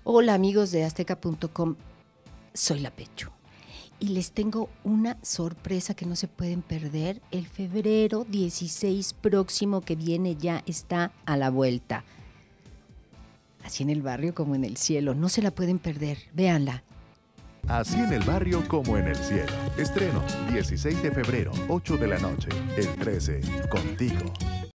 Hola amigos de azteca.com, soy la Pecho y les tengo una sorpresa que no se pueden perder. El febrero 16 próximo que viene ya está a la vuelta. Así en el barrio como en el cielo, no se la pueden perder, véanla. Así en el barrio como en el cielo. Estreno 16 de febrero, 8 de la noche. El 13, contigo.